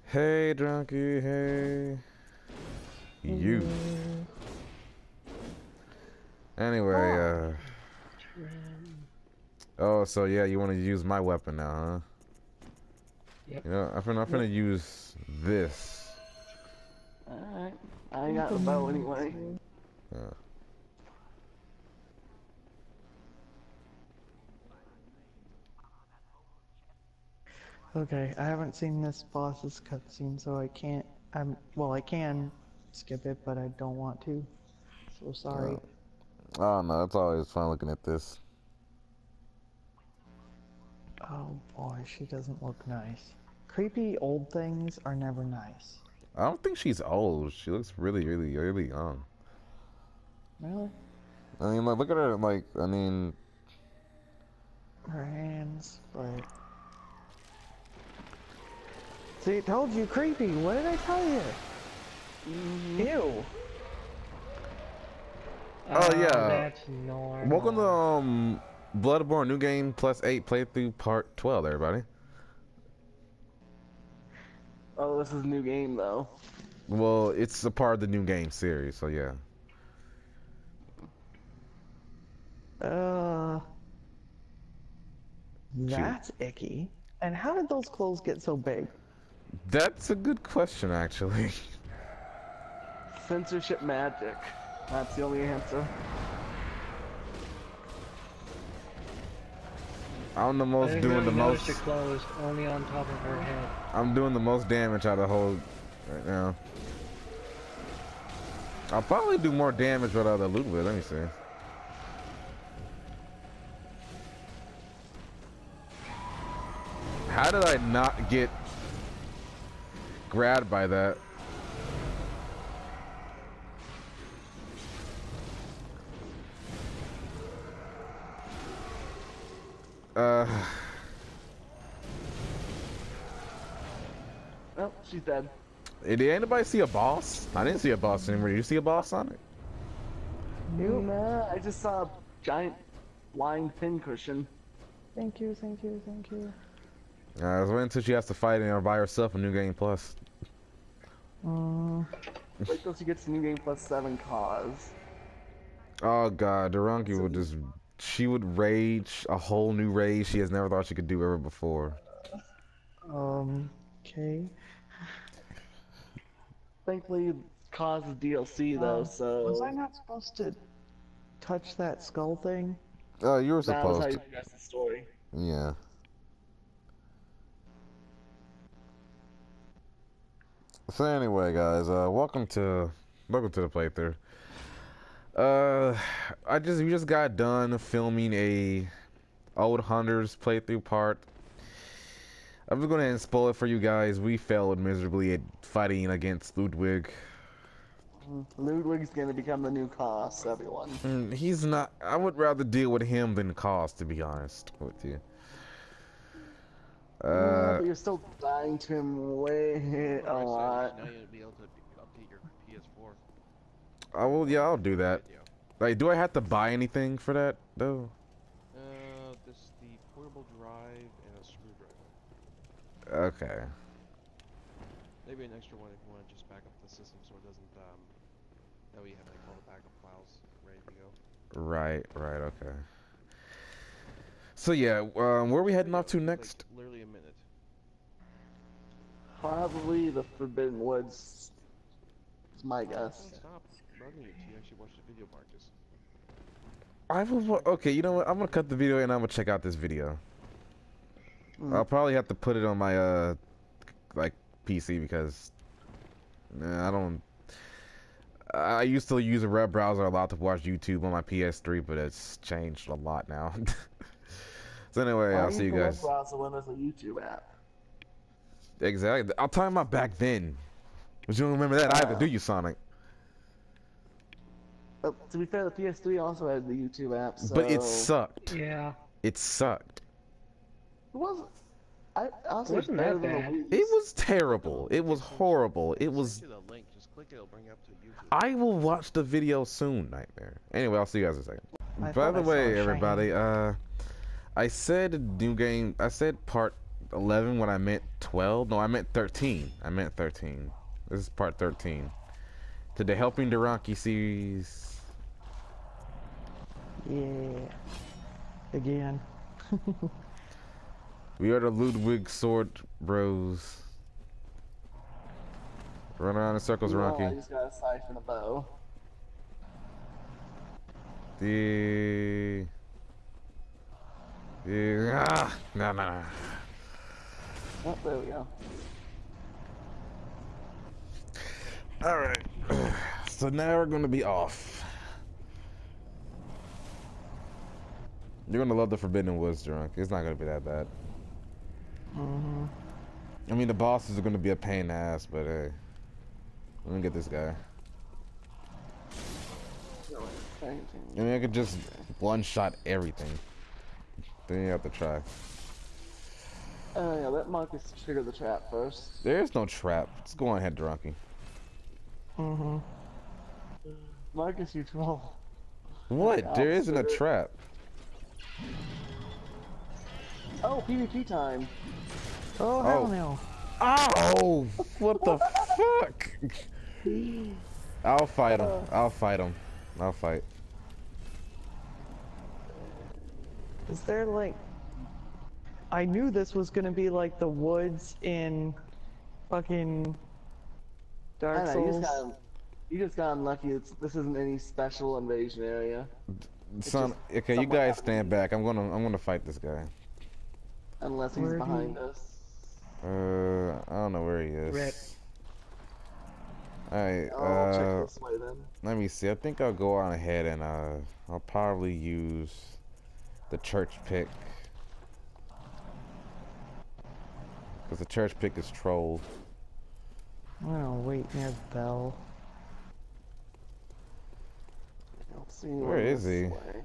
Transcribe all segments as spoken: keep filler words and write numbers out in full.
Hey, Drunky, hey. You. Mm. Anyway, uh... Trim. Oh, so yeah, you want to use my weapon now, huh? Yep. You know, I'm finna, I'm Yep. finna use this. Alright. I got the bow anyway. Uh, Okay, I haven't seen this boss's cutscene, so I can't. I'm well, I can skip it, but I don't want to. So sorry. uh, oh no, it's always fun looking at this. Oh boy, she doesn't look nice. Creepy old things are never nice. I don't think she's old. She looks really, really, really young. Really? I mean, like, look at her, like, I mean... Her hands, but. See, told you creepy. What did I tell you? Mm-hmm. Ew. Oh, yeah. That's normal. Welcome to, um... Bloodborne New Game Plus eight Playthrough Part twelve, everybody. Oh, this is a new game though. Well, it's a part of the New Game series, so yeah. Uh. That's icky. And how did those clothes get so big? That's a good question, actually. Censorship magic. That's the only answer. I'm the most I doing the most. Your clothes only on top of her head. I'm doing the most damage out of the whole right now. I'll probably do more damage with other loot with. Let me see. How did I not get grabbed by that? Uh. Oh, she's dead. Did anybody see a boss? I didn't see a boss anymore. Did you see a boss on it? You? Nah, I just saw a giant flying pincushion. Thank you, thank you, thank you. Uh, I was waiting until she has to fight in by herself in New Game Plus. Um. Wait till she gets to New Game Plus seven cause. Oh god, Durunki would just... She would rage a whole new rage she has never thought she could do ever before. Um. Okay. Thankfully, cause is D L C though, Um, so. Was I not supposed to touch that skull thing? Oh, you were That was how supposed you to. progress the story. Yeah. So anyway, guys, uh, welcome to welcome to the playthrough. Uh, I just we just got done filming a Old Hunters playthrough part. I'm just gonna spoil it for you guys. We failed miserably at fighting against Ludwig. Ludwig's gonna become the new Cos, everyone. Mm, he's not. I would rather deal with him than Cos, to be honest with you. Yeah, Uh, but you're still dying to him way a lot. Now you'll be able to update your P S four. I will. Yeah, I'll do that. Like, do I have to buy anything for that though? Uh, this the portable drive and a screwdriver. Okay. Maybe an extra one if you want to just back up the system so it doesn't um. That way you have like all the backup files ready to go. Right. Right. Okay. So yeah, um, where are we heading off to next? Like, literally a minute. Probably the Forbidden Woods. Is my guess. Stop bugging you till you actually watch the video, Marcus. I will. Okay, you know what? I'm gonna cut the video and I'm gonna check out this video. Mm. I'll probably have to put it on my uh, like P C because nah, I don't. I used to use a web browser a lot to watch YouTube on my P S three, but it's changed a lot now. So anyway, I'll see you guys. Browser when there's a YouTube app. Exactly. I'm talking about back then. But you don't remember that either, do you, Sonic? But to be fair, the P S three also had the YouTube app, so... But it sucked. Yeah. It sucked. It wasn't... I honestly, It wasn't better that than the bad. Wii's. It was terrible. It was horrible. It was... Send you the link. Just click it. It'll bring you up to YouTube. I will watch the video soon, Nightmare. Anyway, I'll see you guys in a second. I By thought the I saw way, a everybody, uh... I said new game... I said part eleven when I meant twelve. No, I meant thirteen. I meant thirteen. This is part thirteen. To the Helping Duranki series. Yeah. Again. We are the Ludwig Sword Bros. Run around in circles, Oh, I Ronky. just got a siphon a bow. The... The... Ah! No, no, no. Oh, there we go. Alright. So now we're gonna be off. You're gonna love the Forbidden Woods, Drunk. It's not gonna be that bad. Mm-hmm. I mean, the bosses are gonna be a pain in the ass, but hey. Let me get this guy. I mean, I could just one-shot everything. Then you have to try. Oh uh, yeah, let Marcus trigger the trap first. There's no trap. Let's go on ahead, Drunky. Mm-hmm. Marcus, you troll. What? There isn't a trap. Oh, PvP time. Oh, hell Oh. no. Oh! What the fuck? I'll fight him. I'll fight him. I'll fight. Is there like... I knew this was gonna be like the woods in fucking Dark I know, you just Souls. got you just got unlucky. It's, this isn't any special invasion area. Son, okay, you somewhat guys happening. stand back. I'm gonna, I'm gonna fight this guy. Unless he's Where do behind you- us. Uh, I don't know where he is. Rip. Alright, I'll uh, check this way then. let me see. I think I'll go on ahead and uh, I'll probably use the church pick. Because the church pick is trolled. I'm gonna wait near the bell. I don't see Where anyone is this he? way.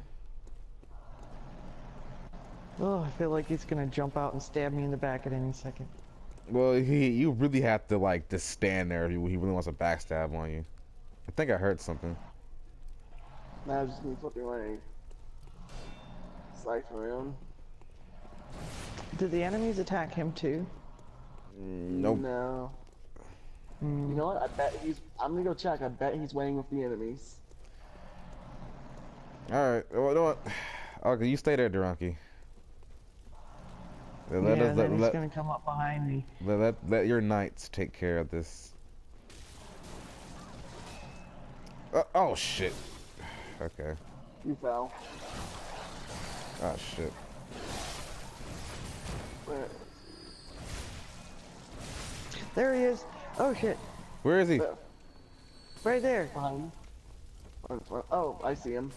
Oh, I feel like he's gonna jump out and stab me in the back at any second. Well, he, you really have to like just stand there if he he really wants to backstab on you. I think I heard something. Now I just need flipping my siphon around. Do the enemies attack him too? Nope. No. Hmm. You know what? I bet he's. I'm gonna go check. I bet he's waiting with the enemies. Alright, well, you know what? Okay, you stay there, Duranki. Let, Yeah, us, then let, he's let, gonna come up behind me. let, let, let your knights take care of this. Uh, oh, shit. Okay. You fell. Oh, shit. Where? There he is. Oh shit. Where is he? There. Right there. Behind. Or in front. Oh, I see him.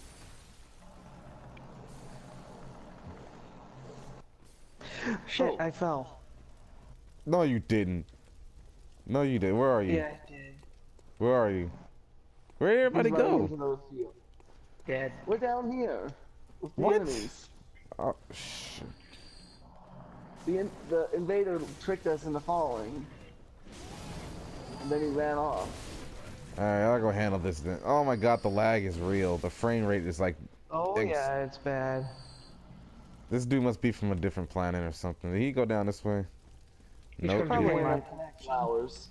Shit, Oh. I fell. No, you didn't. No, you did. Where are you? Yeah, I did. Where are you? Where did everybody He's running go? into those fields. Dead. We're down here. With the What? enemies. Oh, shit. The, in the invader tricked us into falling. And then he ran off. Alright, I'll go handle this then. Oh my god, the lag is real. The frame rate is like... Oh Thanks. yeah, it's bad. This dude must be from a different planet or something. Did he go down this way? He's Nope. from Probably Japan. my connection. Flowers.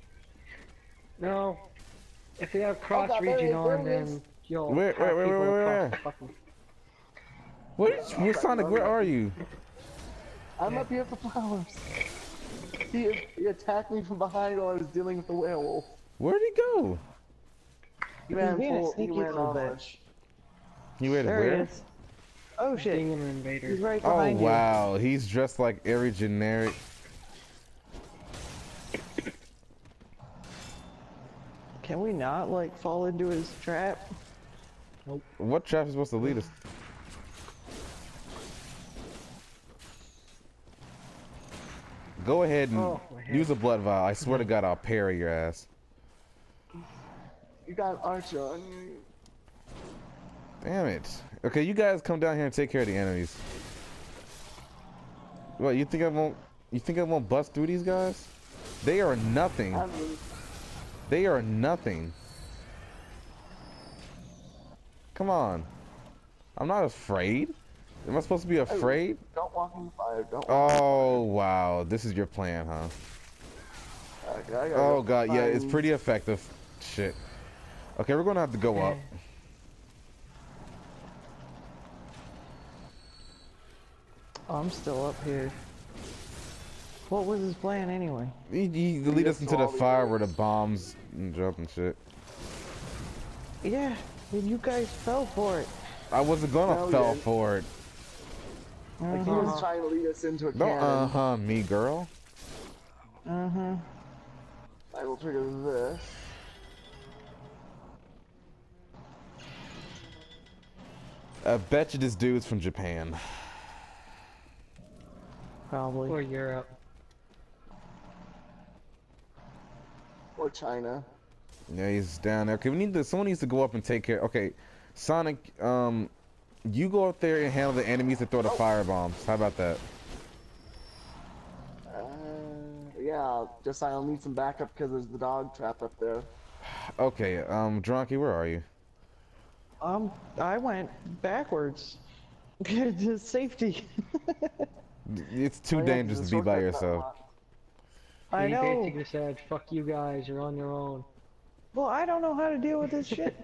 No. If they have cross God, there he region is, there on, he is. then you'll Where- have where- where- people where- where- across where? the fucking- Where, is, where Sonic, where are you? I'm up here with the flowers. He, he attacked me from behind while I was dealing with the werewolf. Where'd he go? He He's ran being a full, he sneaky ran little on us. bitch. He went There where? he is. Oh shit. Demon invader. He's right Oh behind you. wow, he's dressed like every generic. Can we not like fall into his trap? What trap is supposed to lead us? Go ahead and Oh, my head. use a blood vial. I swear to God, I'll parry your ass. You got an archer on you. Damn it. Okay, you guys come down here and take care of the enemies. What, you think I won't? You think I won't bust through these guys? They are nothing. I mean, They are nothing. Come on. I'm not afraid. Am I supposed to be afraid? Don't walk in the fire. Don't walk Oh wow, this is your plan, huh? in the fire. Okay, I gotta Oh go god, yeah, it's find- pretty effective. Shit. Okay, we're gonna have to go up. Oh, I'm still up here. What was his plan anyway? He, he lead us gets into to the all the fire areas. where the bombs and drop and shit. Yeah, but you guys fell for it. I wasn't gonna No, we fell didn't. for it. Like, he Uh-huh. was trying to lead us into a Don't cannon. uh huh me, girl. Uh-huh. I will trigger this. I bet you this dude's from Japan. Probably. Or Europe. Or China. Yeah, he's down there. Okay, we need to. Someone needs to go up and take care. Okay, Sonic, um, you go up there and handle the enemies that throw the fire bombs. How about that? Uh, yeah, just I'll need some backup because there's the dog trapped up there. Okay, um, Drunky, where are you? Um, I went backwards. to safety. It's too Oh, yeah, 'cause dangerous the to be by shortcut's not yourself. locked. I he know. basically said, fuck you guys, you're on your own. Well, I don't know how to deal with this shit.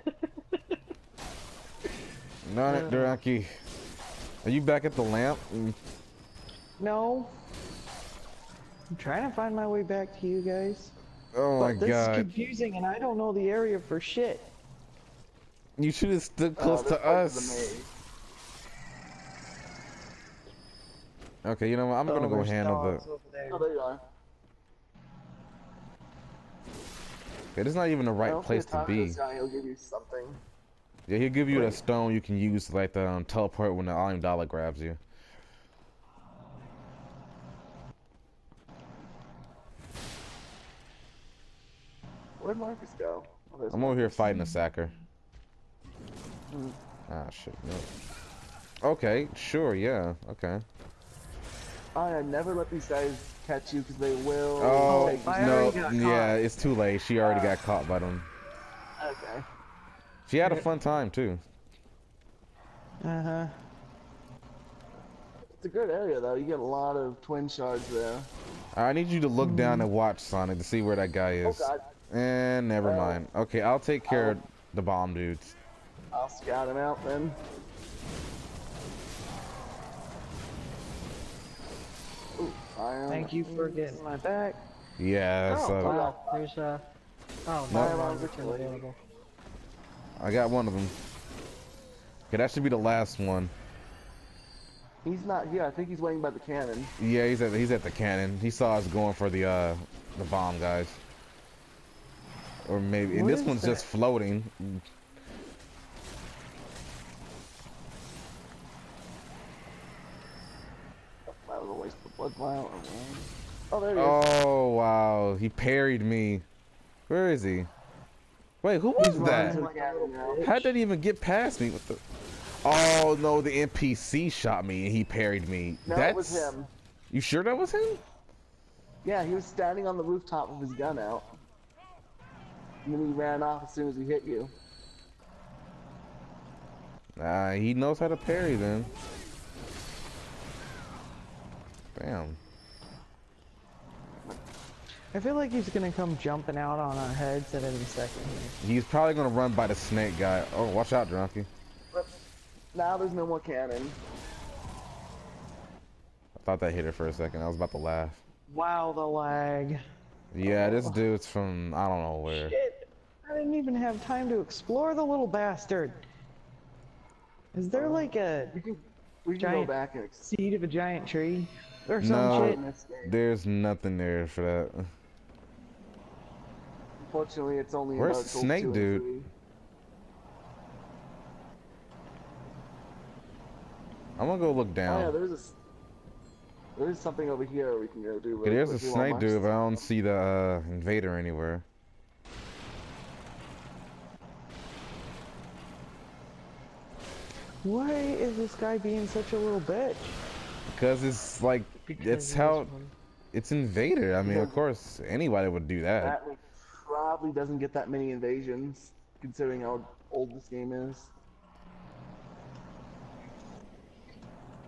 No, Uh. Drunky. Are you back at the lamp? Mm. No. I'm trying to find my way back to you guys. Oh my But this is god. confusing and I don't know the area for shit. You should have stood Uh, close this to part is a us. maze. Okay, you know what? I'm gonna Oh, go there's handle dogs the. over there. Oh, there you are. Okay, this is not even the I right don't place think to talk be. This guy, he'll give you something. Yeah, he'll give you a Wait. stone you can use to like the um, teleport when the Alien Dollar grabs you. Where'd Marcus go? Oh, there's I'm over here Marcus. fighting a sacker. Mm. Ah, shit. No. Okay, sure, yeah, okay. I never let these guys catch you because they will. Oh, take you I no, already got yeah, caught. it's too late. She already Uh, got caught by them. Okay. She had a fun time, too. Uh-huh. It's a good area though. You get a lot of twin shards there. I need you to look down and watch Sonic to see where that guy Oh is. god. And never Well, mind. Okay, I'll take care I'll- of the bomb dudes. I'll scout him out then. Ooh, fire. Thank you for getting my back. Yeah, Oh, so wow, there's uh oh, No. no, Firearms are it's killing. available. I got one of them. Okay, that should be the last one. He's not here. I think he's waiting by the cannon. Yeah, he's at he's at the cannon. He saw us going for the uh the bomb guys. Or maybe and What this is one's that? just floating. That was a waste of blood vial. Oh, there he is. Oh wow, he parried me. Where is he? Wait, who was Running that? to the cannon now. How did he even get past me? What the? Oh no, the N P C shot me and he parried me. No, That's it was him. You sure that was him? Yeah, he was standing on the rooftop with his gun out. And then he ran off as soon as he hit you. Uh, he knows how to parry then. Damn. I feel like he's gonna come jumping out on our heads at any second here. He's probably gonna run by the snake guy. Oh, watch out, Drunky. Now there's no more cannon. I thought that hit her for a second. I was about to laugh. Wow, the lag. Yeah, this dude's from I don't know where. Shit! I didn't even have time to explore the little bastard. Is there like a We can, we can Giant- go back and ex- seed of a giant tree? Or some No. shit? in this game. There's nothing there for that. Unfortunately, it's only Where's about the snake dude? Three. I'm gonna go look Oh yeah, down. there's a. s- There's something over here we can go do. Okay, really there's a quickly while snake Mark's- dude, but I don't see the uh, invader anywhere. Why is this guy being such a little bitch? Because it's like Because it's there's how one. it's invader. I mean, of course, anybody would do that. That one probably doesn't get that many invasions, considering how old this game is.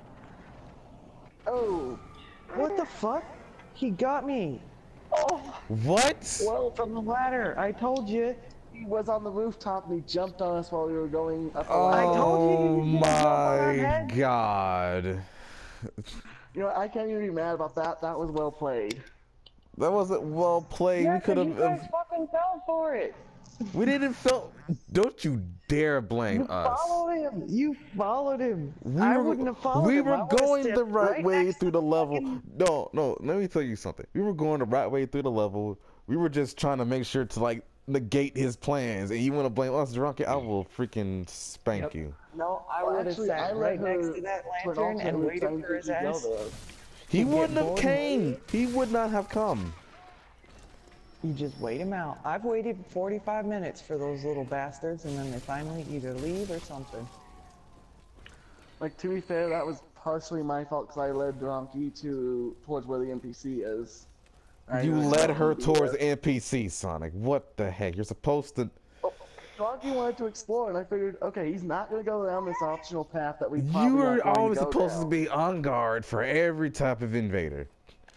Oh. What the fuck? He got me. Oh. What? Well, From the ladder. I told you. he was on the rooftop and he jumped on us while we were going up the Oh ladder. I told you you can't jump on our my head. god. You know, I can't even be mad about that. That was well played. That wasn't well played. Yeah, we could 'cause have. you guys fucking fell for it. We didn't feel. Don't you dare blame You us. followed him. You followed him. We I were, wouldn't have followed we him. I were would've going stepped the right, right way next through to the level. fucking- No, no. Let me tell you something. We were going the right way through the level. We were just trying to make sure to like negate his plans, and you want to blame us, drunken? I will freaking spank Yep. you. No, I Well, would have actually, I sat let right next her to that to an lantern and alternate waited time for to his go ass. there. He get wouldn't have bored came. He would not have come. You just wait him out. I've waited forty-five minutes for those little bastards, and then they finally either leave or something. Like, to be fair, that was partially my fault because I led Donkey to towards where the N P C is. I You was led supposed her to be towards there. N P C, Sonic. What the heck? You're supposed to. Donkey wanted to explore, and I figured, okay, he's not gonna go down this optional path that we probably You were aren't going always to go supposed to down. be on guard for every type of invader.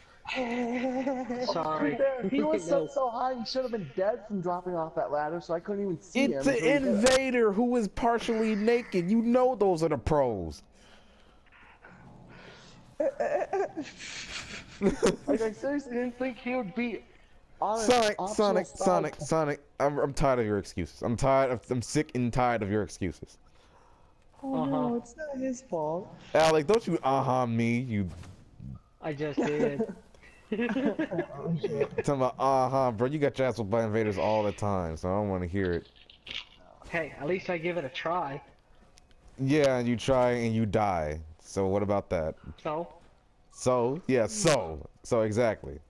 Sorry. He was so, No. so high, he should have been dead from dropping off that ladder, so I couldn't even see It's him. an until he did. invader who is partially naked. You know those are the pros. Like, I seriously didn't think he would be on an Sonic, optional Sonic, side Sonic, path. Sonic. I'm, I'm tired of your excuses. I'm tired of. I'm sick and tired of your excuses. Oh Uh-huh. no, it's not his fault. Alec, don't you uh-huh me, you I just did. talking about uh-huh, bro. You got your ass whooped by invaders all the time, so I don't want to hear it. Hey, at least I give it a try. Yeah, and you try and you die. So what about that? So, So, yeah, so. So exactly.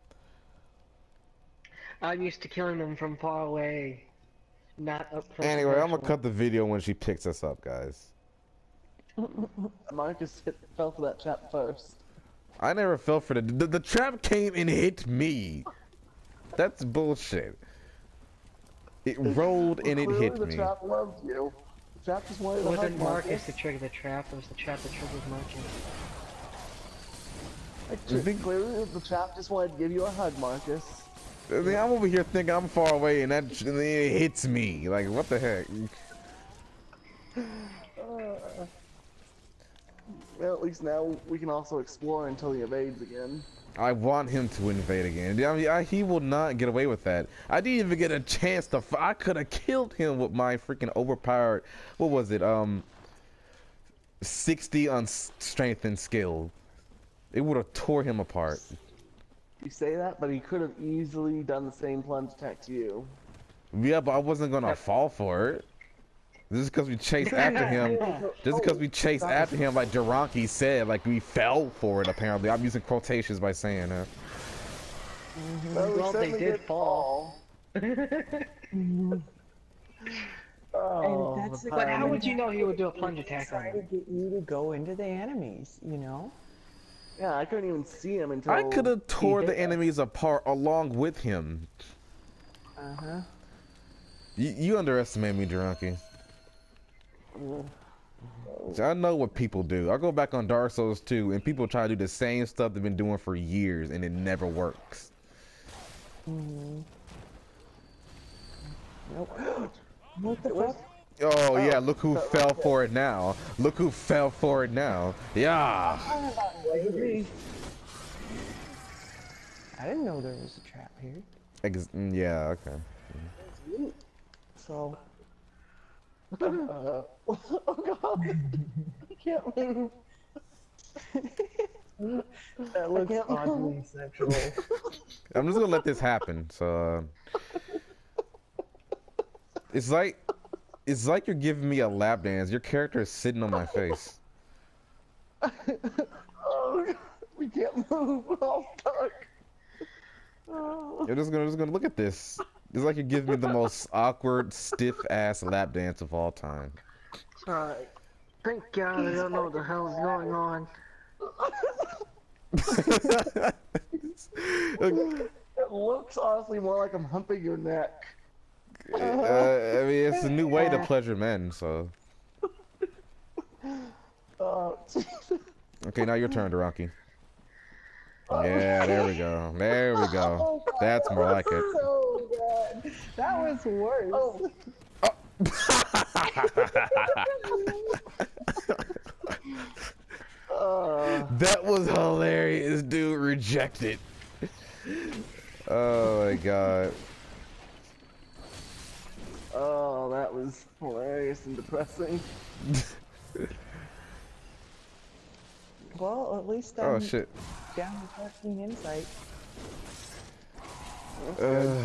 I'm used to killing them from far away, not up close. and Anyway, I'm gonna personal. cut the video when she picks us up, guys. Marcus hit, fell for that trap first. I never fell for the, the the trap came and hit me. That's bullshit. It rolled and it Clearly hit the me. trap loved you. The trap just wanted It to hug wasn't Marcus Marcus. to trigger the trap, it was the trap that triggered Marcus. Like, You think- clearly the trap just wanted to give you a hug, Marcus. I mean, I'm over here thinking I'm far away and that and then it hits me. Like, what the heck? Well, at least now we can also explore until he evades again. I want him to invade again. I mean, I, he will not get away with that. I didn't even get a chance to. F I could have killed him with my freaking overpowered. What was it? Um, sixty on s- strength and skill. It would have tore him apart. You say that, but he could have easily done the same plunge attack to you. Yeah, but I wasn't gonna fall for it. Just because we chased after him, just because we chased after him, like Duranki said, like we fell for it. Apparently, I'm using quotations by saying that. Well, we Well, they certainly did fall. Oh, And that's the But how problem. would you know he would do a plunge attack on Try you? to get you to go into the enemies, you know? yeah, I couldn't even see him until I could have he tore hit the us. enemies apart along with him. Uh-huh. You, you underestimate me, Duranki. See, I know what people do. I go back on Dark Souls two, and people try to do the same stuff they've been doing for years, and it never works. Mm-hmm. Nope. What the fuck? Oh, yeah, look who fell for it now. Look who fell for it now. Yeah. I didn't know there was a trap here. Ex mm, yeah, okay. So, Uh, oh god! I can't move. that looks can't oddly sexual. I'm just gonna let this happen. So, uh, it's like, it's like you're giving me a lap dance. Your character is sitting on my face. Oh, god. We can't move. We're all stuck. Oh. You're just gonna, just gonna look at this. It's like you're giving me the most awkward, stiff ass lap dance of all time. Alright. Thank God I don't know what the hell is going on. It looks honestly more like I'm humping your neck. uh, I mean, it's a new way to pleasure men. So, Oh, Jesus. okay, now your turn, Duranki. Yeah, there we go. There we go. Oh, God, That's that more was like it. So bad. That was worse. Oh. Uh, That was hilarious, dude. Rejected. Oh my god. oh, that was hilarious and depressing. Well, at least I'm Oh shit. down to testing insight. Uh,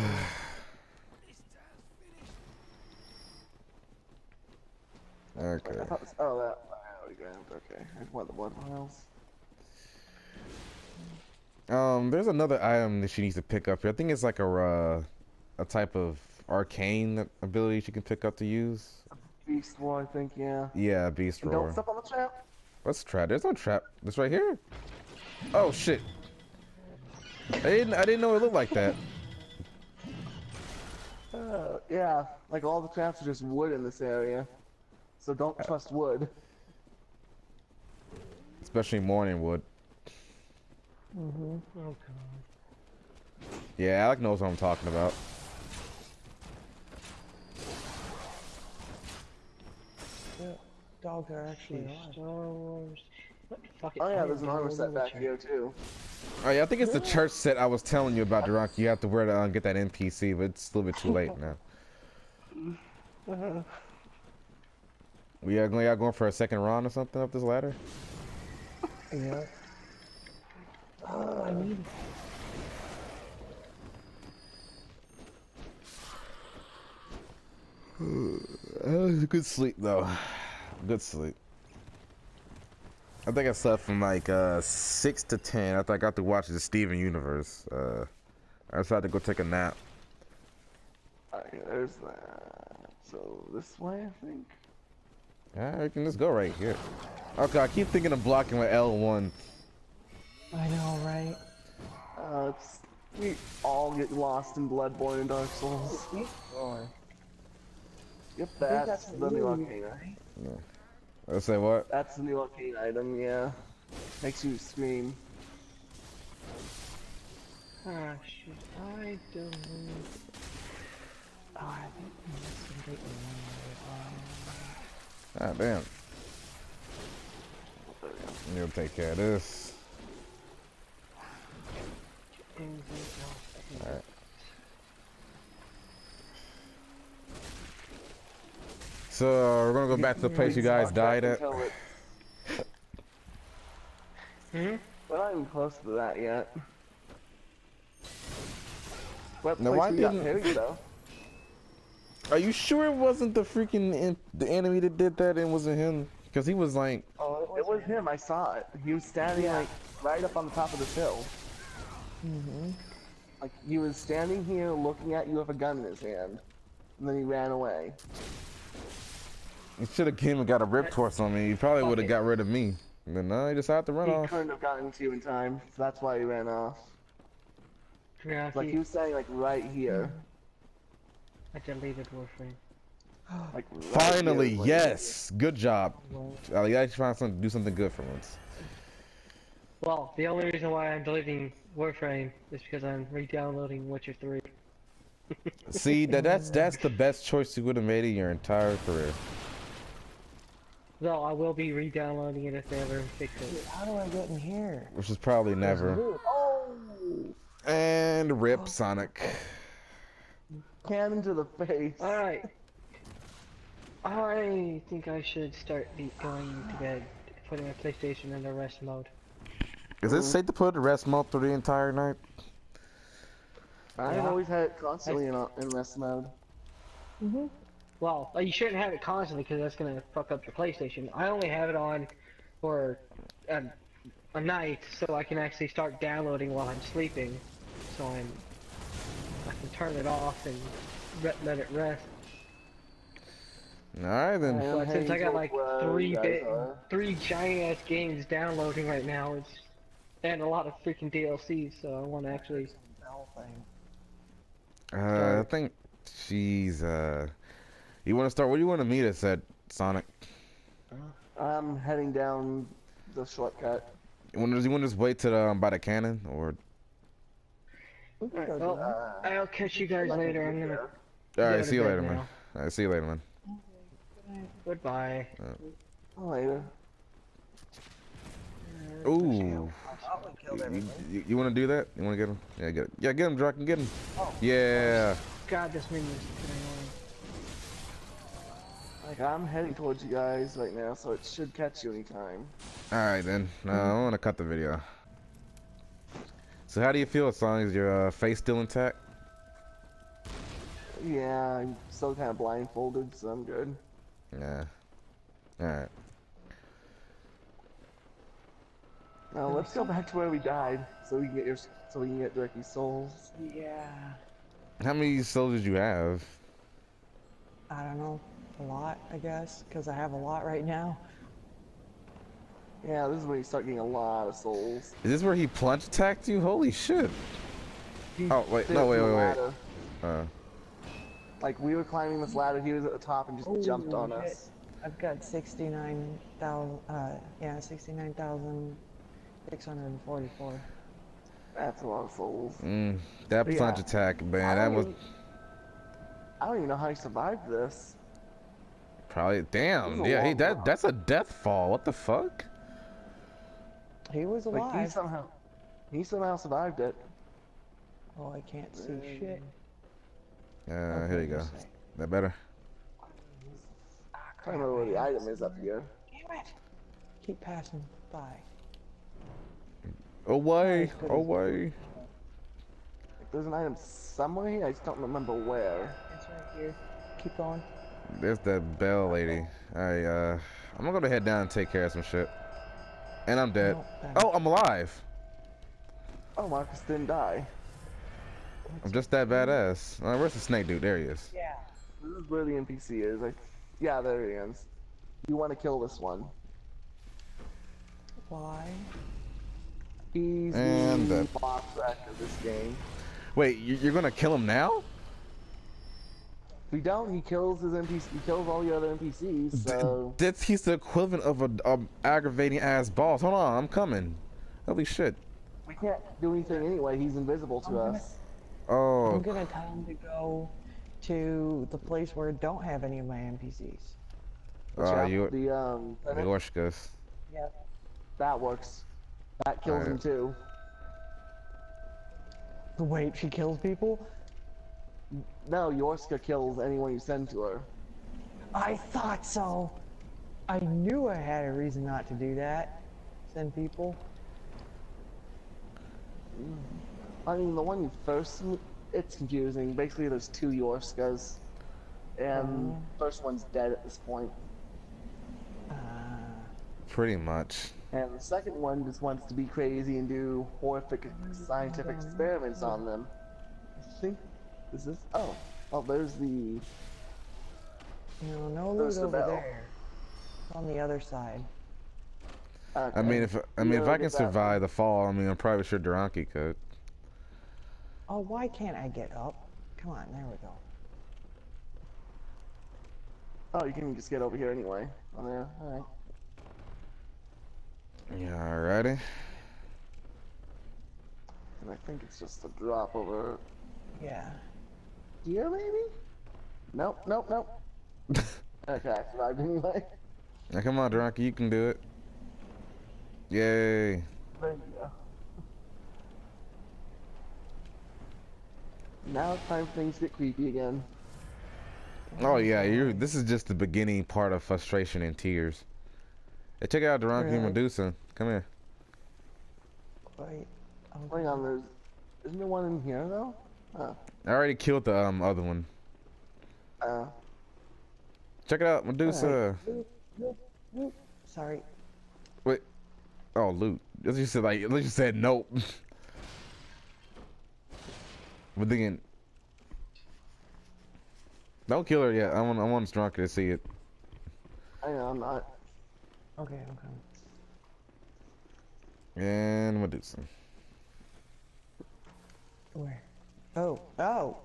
okay. I thought this, oh, that. I already grabbed. Okay. I want the blood vials. Um, there's another item that she needs to pick up here. I think it's like a uh, a type of arcane ability she can pick up to use. Beast War, I think, yeah. Yeah, beast And roar. don't step on the trap. What's trap? There's no trap. It's right here. Oh shit. I didn't. I didn't know it looked like that. Uh, yeah, like all the traps are just wood in this area. So don't trust wood. Especially morning wood. Mm-hmm. Oh god. Yeah, Alec knows what I'm talking about. Yeah, dogs are actually alive. Star Wars. What the fuck? Oh I yeah, didn't there's an know armor the set back Witcher. here too. Oh yeah, I think it's the church set I was telling you about, Durant. You have to wear to uh, get that N P C, but it's a little bit too late now. We are going, y'all going for a second round or something up this ladder? Yeah. Oh, I need. Uh, good sleep though. Good sleep. I think I slept from like uh, six to ten. After I got to watch the Steven Universe. Uh, I decided to go take a nap. Okay, there's that. So this way, I think. Yeah, we can just go right here. Okay, I keep thinking of blocking with L one. I know, right? Uh, it's, we all get lost in Bloodborne and Dark Souls. Or Yep, I think that's that's the new you, arcane. right? Let's say what? That's the new arcane item, yeah. Makes you scream. Ah, shit. I don't know. Oh, I think we missed some great Ah, damn. There we go. You'll take care of this. Anything else? Alright. So uh, we're gonna go back to the place you guys died at. Until it- Hmm? We're not even close to that yet. What Now, place why we got didn't- Perry though? Are you sure it wasn't the freaking en- the enemy that did that and wasn't him? Because he was like, Oh, it was him. I saw it. He was standing like right up on the top of this hill. Mm-hmm. Like he was standing here looking at you with a gun in his hand, and then he ran away. he should have came and got a rip torch on me. He probably Fuck would have it. got rid of me. But no, he decided to run He off. couldn't have gotten to you in time, so that's why he ran off. Yeah, Like he was standing like right here. I deleted Warframe. Like right Finally, here, like- yes, good job. Well, Ali, you actually found something to do something good for once. well, the only reason why I'm deleting Warframe is because I'm re-downloading Witcher three. See, that that's that's the best choice you would have made in your entire career. Though I will be re-downloading it if they ever fix it. How do I get in here? Which is probably never. Oh! And rip Sonic. Cannon to the face. Alright. I think I should start be going to bed, putting my PlayStation in the rest mode. Is it safe to put rest mode through the entire night? I've Yeah. always had it constantly in, in rest mode. Mm-hmm. Well, uh, you shouldn't have it constantly because that's gonna fuck up your PlayStation. I only have it on for a, a night so I can actually start downloading while I'm sleeping. So I'm I can turn it off and re let it rest. Alright then. Yeah. But since I got like Where three you guys bit, are. three giant ass games downloading right now, it's and a lot of freaking D L Cs, so I want to actually. Bell thing. Uh, I think she's uh. You want to start? Where do you want to meet us at, Sonic? I'm heading down the shortcut. You want to you want to just wait till um, by the cannon or? We can Alright, go do well, that. Uh, I'll catch you guys later. I'm gonna All go right, to see you bed later, man. now. All right, see you later, man. Goodbye. later. Ooh. You, you, you want to do that? You want to get him? Yeah, get him. Yeah, get him, Draken, get him. Yeah. God, this menu is annoying. Like, I'm heading towards you guys right now, so it should catch you anytime. All right then. Uh, I want to cut the video. So how do you feel as long as your uh, face still intact? Yeah, I'm still kind of blindfolded, so I'm good. Yeah. All right. Now let's go back to where we died, so we can get your, so we can get Drecky's souls. Yeah. How many souls did you have? I don't know. A lot, I guess, because I have a lot right now. Yeah, this is when you start getting a lot of souls. Is this where he plunge attacked you? Holy shit. He Oh, wait, did no, it wait, through a wait, wait. ladder. Uh, Like, we were climbing this ladder, he was at the top and just Oh, jumped on shit. us. I've got sixty-nine thousand, uh, yeah, sixty-nine thousand six hundred forty-four. That's a lot of souls. mm, that Yeah. plunge attack, I man, that don't was even- I don't even know how he survived this. probably damn. This is a Yeah, he long that drop. that's a death fall. What the fuck? He was Like, he alive. somehow, he somehow survived it. Oh, I can't see shit. Uh, here you go. Let's see. That better? Ah, I don't know where the item is up here. Damn it! Keep passing by. Away, as good as- away. Like, there's an item somewhere here, I just don't remember where. It's right here. Keep going. There's that bell lady. Alright, uh, I'm gonna go head down and take care of some shit. And I'm dead. No, that- Oh, I'm alive. Oh, Marcus didn't die. I'm just that badass. Uh, where's the snake dude? There he is. Yeah. This is where the N P C is. I, yeah, there he is. You want to kill this one. Why? He's And the the- boss wreck of this game. Wait, you- you're gonna kill him now? If we don't, he kills his N P C. He kills all the other N P Cs. So That's he's the equivalent of a, a aggravating ass boss. Hold on, I'm coming. Holy shit. we can't do anything anyway. He's invisible to I'm us. Oh, I'm gonna tell him to go to the place where I don't have any of my N P Cs. uh, Yeah, you, the um, Yorshkas. Yep. that works. That kills him Alright. too. Wait, she kills people? No, Yorska kills anyone you send to her. I thought so. I knew I had a reason not to do that. Send people. I mean, the one you first meet, it's confusing. Basically, there's two Yorskas, and Oh. first one's dead at this point, Uh, Pretty much. and the second one just wants to be crazy and do horrific scientific experiments on them. I think is this? Oh, oh, there's the. no, no There's loot the over bell. there. It's on the other side. Okay. I mean, if I mean, You if know, I can get that- survive the fall, I mean, I'm probably sure Duranki could. Oh, why can't I get up? Come on, there we go. Oh, you can just get over here anyway. Oh, yeah, all right. Yeah, alrighty. And I think it's just a drop over Yeah. here, maybe? Nope, nope, nope. Okay, I survived anyway. Now, come on, Duranki, you can do it. Yay. There you go. Now it's time for things to get creepy again. Oh yeah, you. This is just the beginning part of frustration and tears. Hey, check out Duranki Really? and Medusa. Come here. Wait. Hang on, there's... Isn't there one in here, though? Oh. I already killed the um other one. Uh, Check it out, Medusa. Loot, loot, loot. Sorry. Wait. Oh, loot. As you said, like, at least you said nope. But then, don't kill her yet. I want, I want Duranki to see it. hang on, I'm not... Okay, I'm coming. And Medusa. Where? Oh, oh.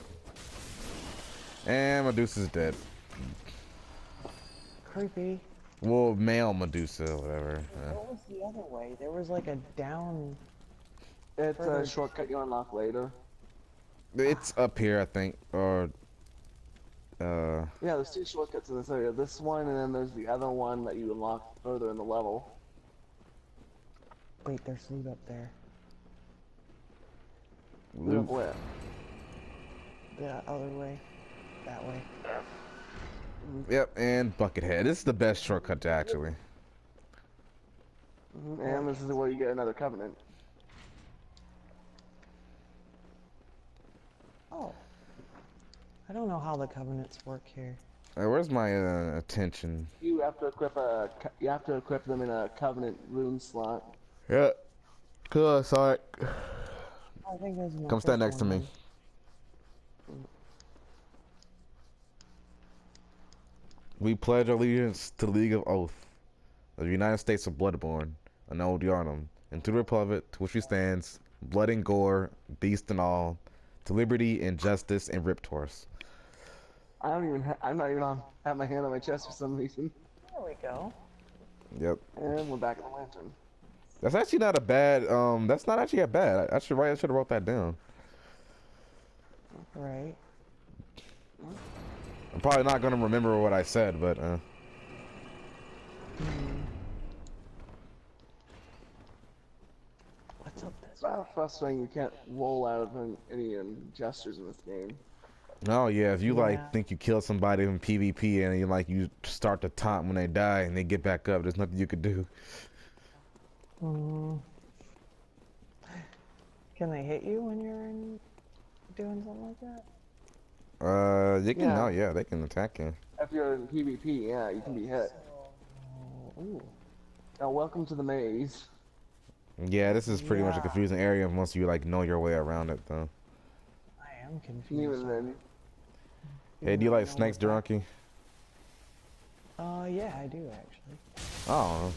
And Medusa's dead. Creepy. Well, male Medusa, whatever. Yeah. What was the other way? There was like a down. It's Further- a shortcut you unlock later. It's up here, I think, or uh. Yeah, there's two shortcuts in this area. This one, and then there's the other one that you unlock further in the level. Wait, there's loot up there. Loop where? The other way. That way. Yep, and Buckethead. This is the best shortcut to actually. Mhm, And this is where you get another covenant. Oh. I don't know how the covenants work here. Uh, where's my uh, attention? You have to equip a. co- You have to equip them in a covenant rune slot. Yeah. Cool, sorry. I think there's an Come stand next to official me. one. We pledge allegiance to the League of Oath, of the United States of Bloodborne, an old Yarnum, and to the Republic to which we stands, blood and gore, beast and all, to liberty and justice and Riptor's. I don't even. Ha I'm not even on. Have my hand on my chest for some reason. There we go. Yep. And we're back in the lantern. That's actually not a bad, um, that's not actually a bad. I, I should write, I should have wrote that down. Right. I'm probably not gonna remember what I said, but, uh. Hmm. What's up this It's rather frustrating you can't roll out of an- any um, gestures in this game. Oh yeah, if you like Yeah. think you killed somebody in PvP and you like you start to taunt when they die and they get back up, there's nothing you could do. Mm. Can they hit you when you're in doing something like that? Uh, you can, Yeah. oh yeah, they can attack you. If you're in PvP, yeah, you can be hit. Oh, ooh. Now, welcome to the maze. Yeah, this is pretty much a Yeah. confusing area once you like know your way around it though. I am And confused. even then, Hey, do you I like know snakes, what Drunky? that- Uh, yeah, I do actually. Oh.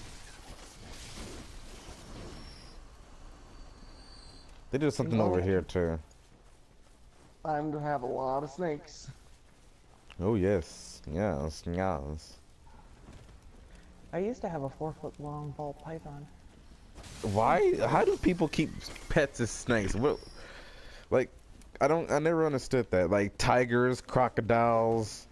They did something over here too. time to have a lot of snakes. Oh yes, yes, yes. I used to have a four foot long ball python. Why? How do people keep pets as snakes? What? Like, I don't. I never understood that. Like tigers, crocodiles.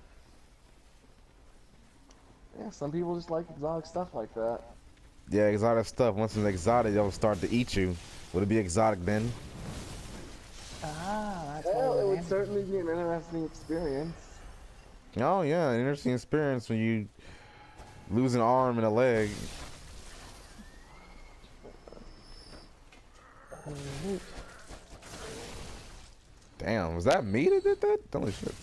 Yeah, some people just like exotic stuff like that. Yeah, exotic stuff. Once it's exotic, they'll start to eat you. Would it be exotic then? Ah, that's Well, why it we're would dancing. certainly be an interesting experience. Oh yeah, an interesting experience when you lose an arm and a leg. Mhm. Damn, was that me that did that? Holy shit.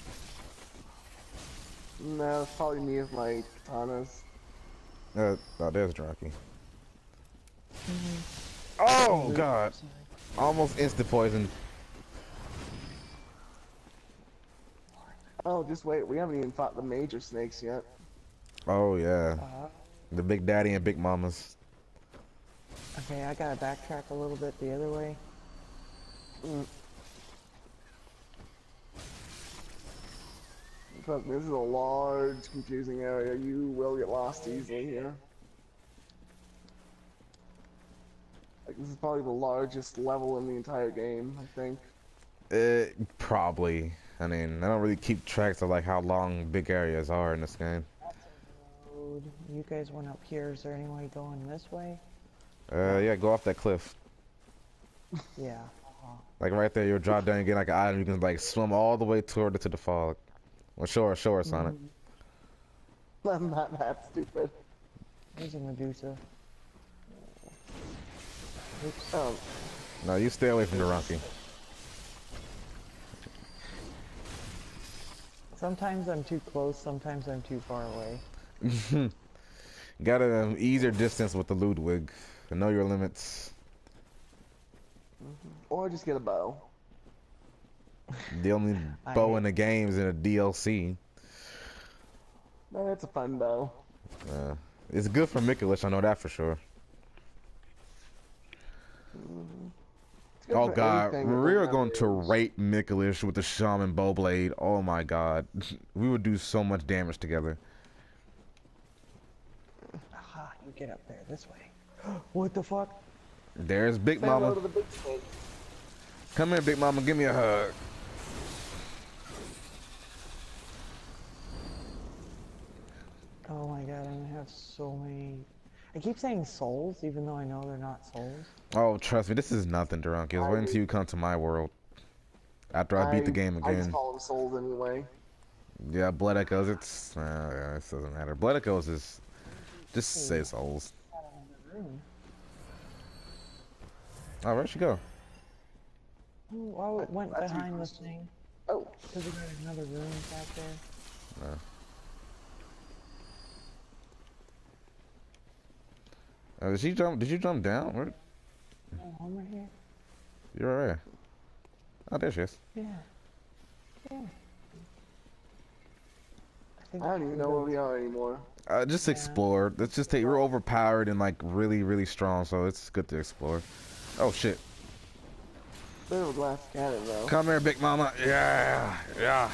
No, it's probably me with my katanas. Uh, oh, there's Drunky. Oh god, almost instant poison. Oh, just wait, we haven't even fought the major snakes yet. Oh yeah, Uh, the Big Daddy and Big Mamas. okay, I gotta backtrack a little bit the other way. Mm. Trust me, this is a large, confusing area. You will get lost easily here. Like, this is probably the largest level in the entire game, I think. Uh, probably. I mean, I don't really keep tracks of like how long big areas are in this game. Road. You guys went up here. Is there any way going this way? Uh, yeah, go off that cliff. Yeah. Like right there, you'll drop down and get like an item. You can like swim all the way toward it to the fog. Well, show us, show us on it. I'm not that stupid. There's a Medusa. Oops. Um, No, you stay away from the Rocky. Sometimes I'm too close, sometimes I'm too far away. Got a um, easier distance with the Ludwig. Know your limits. or just get a bow. The only I bow hate- in the game is in a D L C. That's a fun bow. Uh, it's good for Mikulish, I know that for sure. It's good Oh for god, anything that we doesn't are have going to range. rape Mikulish with the Shaman Bowblade. Oh my god. We would do so much damage together. we get up there? This way. What the fuck? There's Big Say hello Mama. to the big snake. Come here, Big Mama. Give me a hug. Oh my god, I'm gonna have so many. I keep saying souls, even though I know they're not souls. Oh, trust me, this is nothing, Drunk. Wait until you come to my world. After I, beat the game I just again. call them souls anyway. Yeah, Blood Echoes, it's... Uh, yeah, it doesn't matter. Blood Echoes is... Just say souls. Oh, where'd she go? Oh, I went That's behind your this question. thing. Oh, Because we got another room back there. Uh, did she jump? Did you jump down? Where? Oh, I'm right here. You're right there. Oh, there she is. Yeah. Yeah. I, think I don't even know where we are anymore. Uh, just Yeah. explore. Let's just take. We're overpowered and like really, really strong, so it's good to explore. Oh shit! Bit of a glass cannon though. Come here, Big Mama. Yeah, yeah.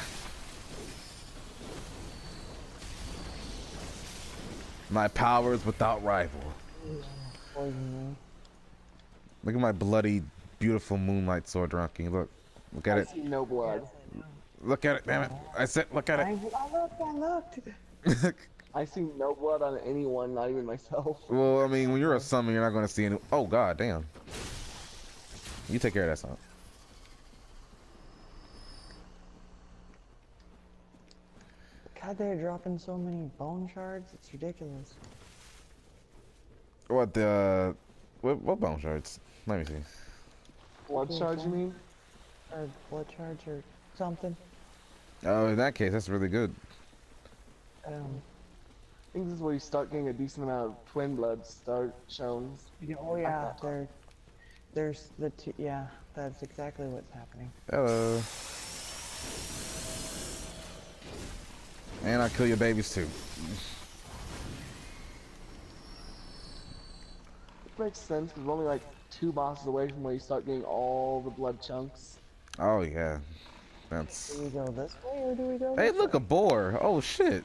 My powers without rival. poison me. Look at my bloody, beautiful moonlight sword, Drunky. Look, look at I it. see no blood. Look at it. Damn it! I said, look at I, it. I looked, I looked. I see no blood on anyone, not even myself. Well, I mean, when you're a summon, you're not going to see any. Oh God, damn. You take care of that, son. God, they're dropping so many bone shards. It's ridiculous. What the? Uh, what, what bone shards? Let me see. Blood charge, you mean? Or blood shards or something. Oh, in that case, that's really good. Um, I think this is where you start getting a decent amount of twin blood start shown. oh yeah, there, there's the two. Yeah, that's exactly what's happening. Hello. And I kill your babies too. It makes sense because we're only like two bosses away from where you start getting all the blood chunks. Oh yeah, that's. Do we go this way or do we go? Hey, this look, way? a boar. Oh shit.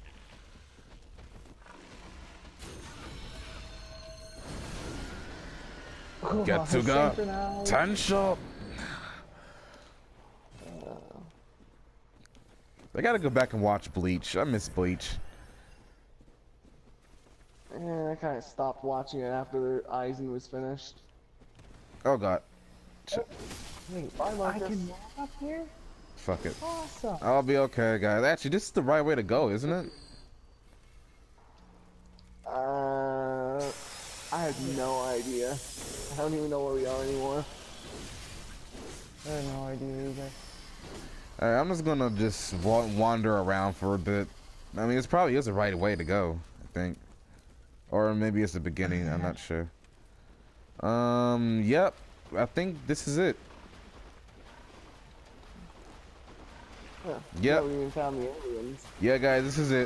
Oh, Get to go. synchronized. Ten shop. I gotta go back and watch Bleach. I miss Bleach. And I kind of stopped watching it after Aizen was finished. Oh God. Wait, Bye, I Marcus. can walk up here? Fuck it. Awesome. I'll be okay, guys. Actually, this is the right way to go, isn't it? Uh, I have no idea. I don't even know where we are anymore. I have no idea either. Alright, I'm just gonna just wa wander around for a bit. I mean, it's probably is the right way to go, I think. Or maybe it's the beginning, I'm not sure. Um, yep. I think this is it. Huh. Yep. Yeah, we even found the aliens. Yeah, guys, this is it.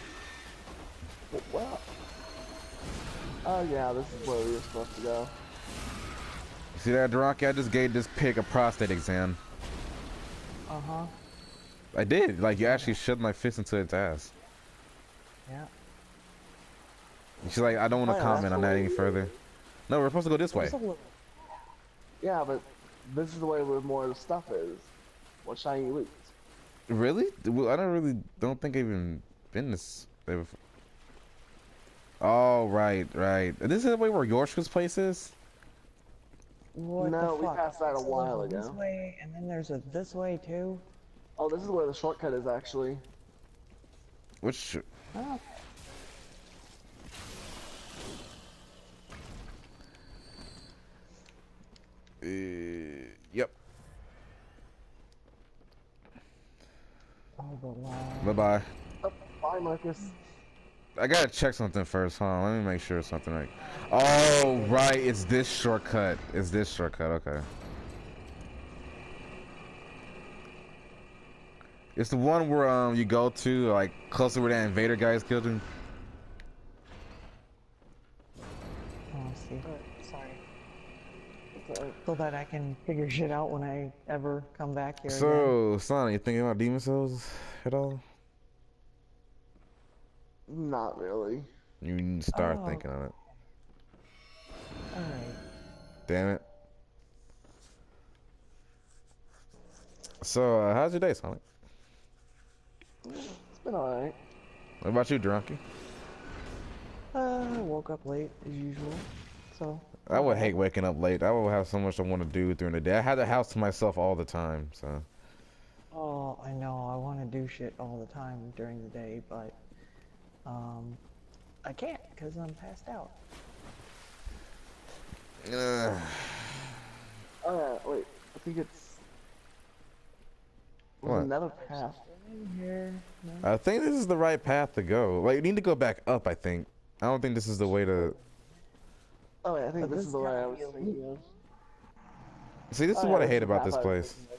Well. Oh yeah, this is where we were supposed to go. See that, Drunky? I just gave this pig a prostate exam. Uh-huh. I did. Like, you actually shoved my fist into its ass. Yeah. She's like, I don't want Oh, to yeah, comment that's on that the any way- further. No, we're supposed to go this way. There's a little- Yeah, but this is the way where more of the stuff is. What shiny loot? Really? Well, I don't really don't think I've even been this way before. Oh, right, right. This is the way where Yorshka's place is? What No, the we fuck? passed that a So there's while This ago. way, and then there's a this way too. Oh, this is where the shortcut is actually. Which... Oh, Uh, yep. oh the line. Bye-bye. Oh, bye, Marcus. I gotta check something first. Hold on, let me make sure it's something right. Oh, right, it's this shortcut. It's this shortcut, okay. It's the one where um you go to, like, closer where that invader guys killed him. Oh, I see. Sorry. Sorry. So that I can figure shit out when I ever come back here again. So, son, you thinking about Demon Souls at all? Not really. You need to start Oh. thinking on it. Alright. Damn it. So, uh, how's your day, Sonic? It's been alright. What about you, Drunky? Uh, I woke up late as usual. So. I would hate waking up late. I would have so much I want to do during the day. I had the house to myself all the time, so. Oh, I know. I want to do shit all the time during the day, but um, I can't because I'm passed out. Uh, Alright, wait. I think it's. There's What? another path. In here. No? I think this is the right path to go. Like, you need to go back up, I think. I don't think this is the way to. Oh, wait, I think But this this is the way I gotta was be a thinking of. See, this Oh, is yeah, what I this hate is the about path this I was place. thinking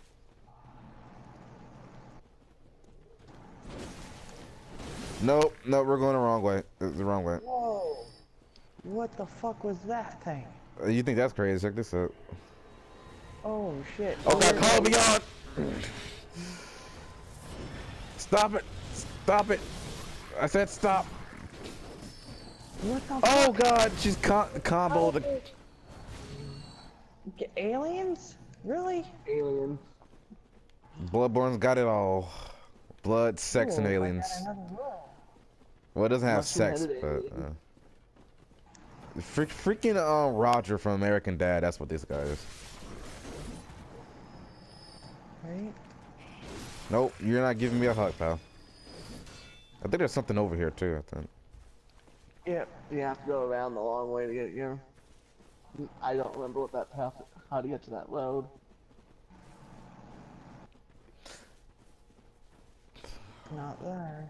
of. Nope, no, we're going the wrong way. It's the wrong way. Whoa! What the fuck was that thing? Uh, You think that's crazy? Check this out. Oh shit! Oh God, Where- call beyond! Stop it! Stop it! I said stop! What the Oh fuck? God, she's con comboed. the- G- Aliens? Really? Alien. Bloodborne's got it all. Blood, sex, and Cool, I got aliens. another room. Well, it doesn't have sex, Mushroom-headed but. alien. Uh, freak, freaking uh, Roger from American Dad, that's what this guy is. Right? Nope, you're not giving me a hug, pal. I think there's something over here too, I think. Yep. You have to go around the long way to get here. I don't remember what that path, how to get to that road. Not there.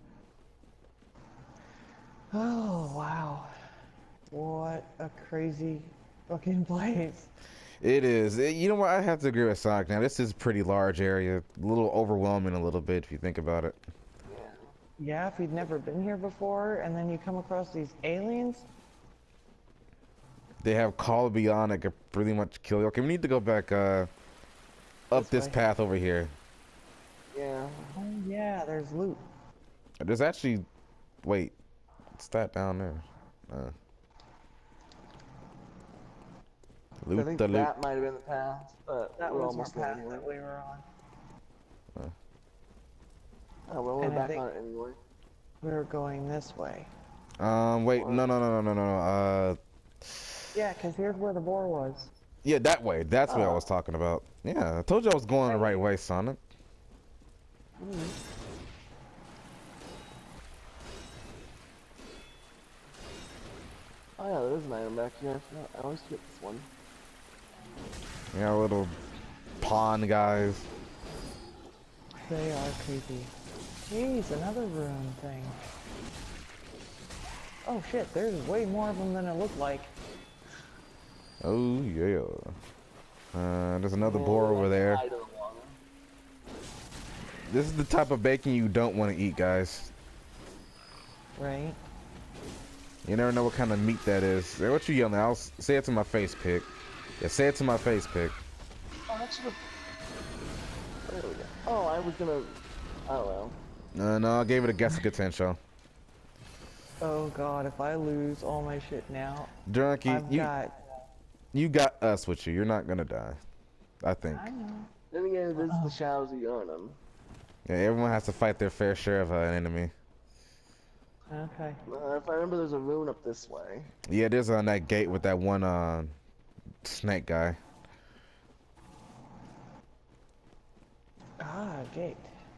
Oh wow. What a crazy fucking place. It is. It- you know what? I have to agree with Sonic now. This is a pretty large area. A little overwhelming a little bit if you think about it. Yeah, if you'd never been here before and then you come across these aliens. They have Call of Beyond that could pretty much kill you. Okay, we need to go back uh, up This this way. path over here. Yeah. Oh yeah, there's loot. There's actually... Wait. What's that down there? Uh, I loot think the loot. that might have been the path, but That we're was our almost there path anyway. that we were on. Oh, well, we're and I back think- on it anyway. We were going this way. Um, wait. No, no, no, no, no, no, no. Uh, Yeah, because here's where the boar was. yeah, that way. That's what I Oh. was talking about. Yeah, I told you I was going the right way, Sonic. Oh yeah, there is an item back here. I forgot- I always get this one. Yeah, little pawn guys. They are creepy. Jeez, another ruin thing. Oh shit, there's way more of them than it looked like. Oh yeah. Uh, there's another Yeah, boar like over there. I don't want 'em. This is the type of bacon you don't want to eat, guys. Right? You never know what kind of meat that is. Hey, what you yelling? I'll s- say it to my face, pig. Yeah, say it to my face, pig. Oh, that should've... There we go. Oh, I was gonna... Oh well. No, no, I gave it a guess, a potential. Oh god, if I lose all my shit now, Drunky, I've you got... you got us with you. You're not gonna die. I think. I know. Then again, it is the shadows of Yharnam. Yeah, everyone has to fight their fair share of uh, an enemy. Okay. Uh, if I remember, there's a rune up this way. Yeah, there's on that gate with that one uh, snake guy. Ah, gate.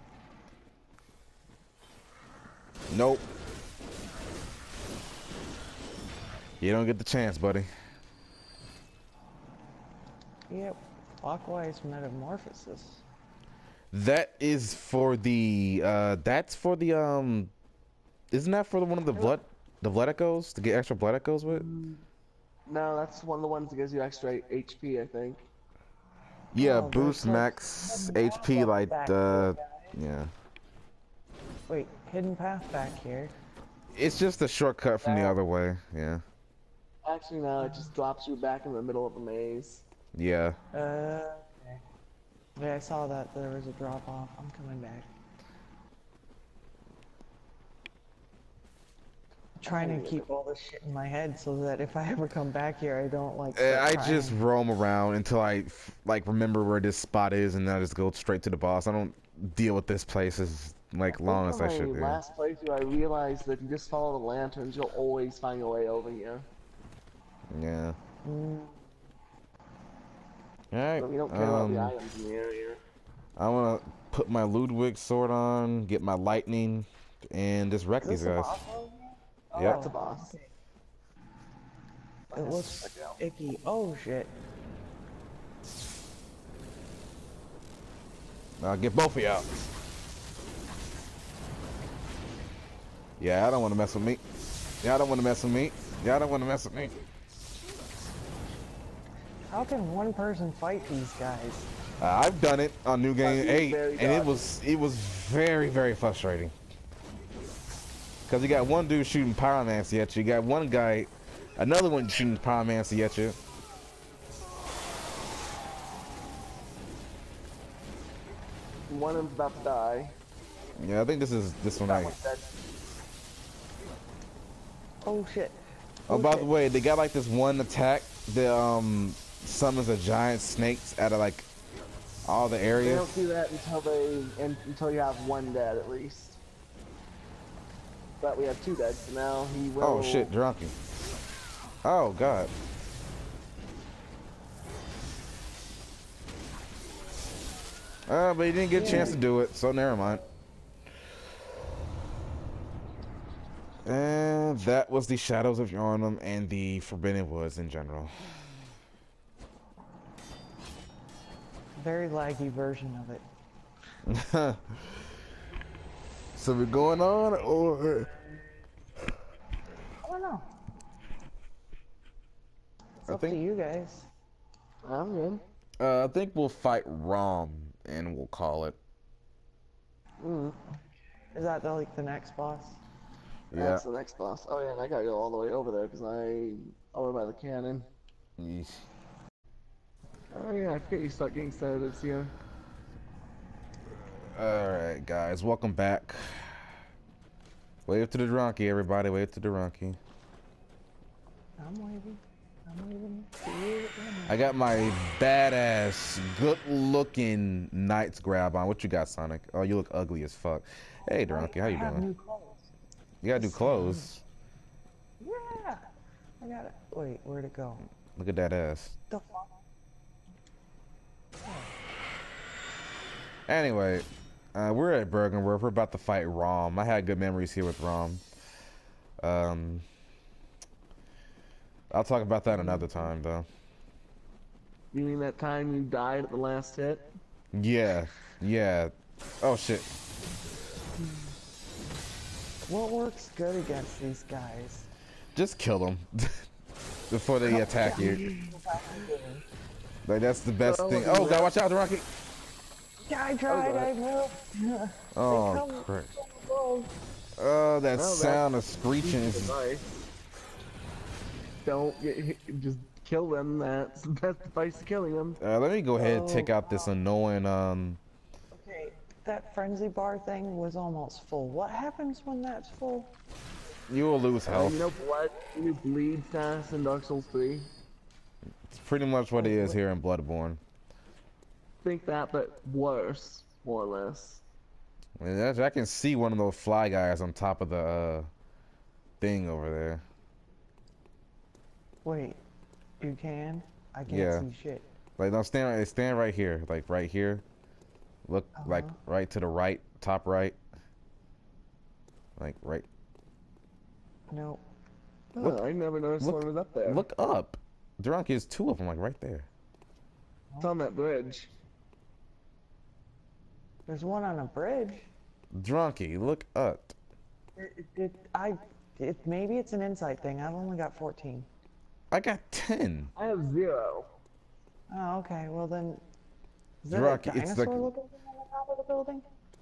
Nope. You don't get the chance, buddy. Yep. Clockwise metamorphosis. That is for the uh that's for the um isn't that for the one of the blood the blood echoes to get extra blood echoes with? No, that's one of the ones that gives you extra H P, I think. Yeah, Oh, boost there's max no H P path like back uh here, yeah. Wait, hidden path back here. It's just a shortcut from the Yeah. other way, yeah. Actually, no, it just drops you back in the middle of the maze. Yeah. Uh, okay. Yeah, I saw that there was a drop off. I'm coming back. trying to keep all this shit in my head so that if I ever come back here, I don't like. Eh, start I crying. just roam around until I f- like remember where this spot is, and then I just go straight to the boss. I don't deal with this place as like long as I should In do. my last playthrough, I realized that if you just follow the lanterns, you'll always find your way over here. Yeah. Mm, All right. But we don't care about the Um, items in the area. I want to put my Ludwig sword on, get my lightning, and just wreck is these this a guys. boss over here? Yep. That's a boss. Okay. It looks icky. Oh shit. I'll get both of you out. Yeah, I don't want to mess with me. Yeah, I don't want to mess with me. Yeah, I don't want to mess with me. How can one person fight these guys? Uh, I've done it on New Game he's eight, very and it dodgy. was it was very very frustrating. Cause you got one dude shooting pyromancy at you, you got one guy, another one shooting pyromancy at you. One of them's about to die. Yeah, I think this is this one That right. one's dead. Oh shit. Oh, by shit. the way, they got like this one attack that um summons a giant snakes out of like all the They areas. don't do that until they and, until you have one dead at least. But we have two dead, so now he will. Oh shit, drunky. Oh god. Uh, but he didn't get a chance to do it, so never mind. And that was the Shadows of Yharnam and the Forbidden Woods in general. Very laggy version of it. So we're going on, or I don't know. It's I up think- to you guys. I'm good. uh, I think we'll fight Rom and we'll call it. Mm. Is that the, like the next boss? Yeah. That's the next boss. Oh yeah, and I gotta go all the way over there because I over by the cannon. Yeesh. Oh yeah, I forget you start getting started this year. Alright, guys, welcome back. Wave to the drunkie, everybody. Wave to the drunkie. I'm waving. I'm waving. to you. I got my badass, good-looking Knight's grab on. What you got, Sonic? Oh, you look ugly as fuck. Hey, drunkie, how you I have doing? new clothes. You gotta do clothes. Yeah. I got it. Wait, where'd it go? Look at that ass. The fuck? Anyway, uh, we're at Bergenworth. We're about to fight Rom. I had good memories here with Rom. Um, I'll talk about that another time, though. You mean that time you died at the last hit? Yeah, yeah. Oh shit. What works good against these guys? Just kill them before they attack you. Like that's the best Well, thing. you Oh know- god, watch out, Rocky. Yeah, I tried. God. I moved. Oh come- crap. Whoa. Oh, that Well, sound of screeching is. Advice. Don't get hit, just kill them. That's the best advice to killing them. Uh, let me go ahead and take out this annoying um. Okay, that frenzy bar thing was almost full. What happens when that's full? You will lose Uh, health. you know blood. You bleed fast in Dark Souls three. It's pretty much what it is here in Bloodborne. Think that, but worse, more or less. I, mean, that's- I can see one of those fly guys on top of the uh, thing over there. Wait, you can? I can't Yeah. see shit. Like, no, stand right, stand right here, like right here. Look, like Uh-huh. right to the right, top right. Like right. No. Oh, Look- I never noticed look- one was up there. Look up. Drunk is two of them, like right there. It's on that bridge. There's one on a bridge. Drunky, look up. It, it, it, I, it, maybe it's an insight thing. I've only got fourteen. I got ten. I have zero. Oh, okay. Well then, is there Drunk, a it's dinosaur the- looking thing on the top of the building?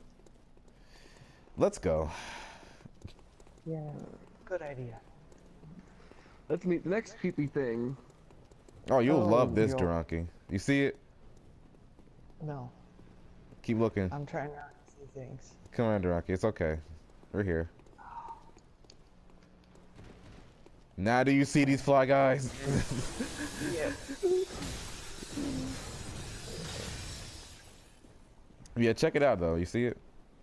Let's go. Yeah. Good idea. Let's meet the next creepy thing. Oh, you'll Oh, love this, yo. Drunky. You see it? No, Keep looking. I'm trying not to see things. Come on, Drunky. It's okay. We're here. Now do you see these fly guys? Yeah. Yeah, check it out though. You see it?